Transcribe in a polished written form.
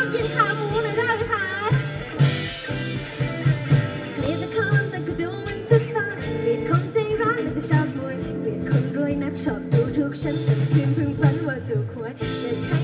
กินขาหมูหน่อยได้ไหมคะเกลียดละครแต่ก็ดูมันทุกตอนเกลียดคนใจร้อนแต่ก็ชอบมวยเกลียดคนรวยนักชอบดูถูกฉันแต่คืนเพิ่งฝันว่าถูกหวย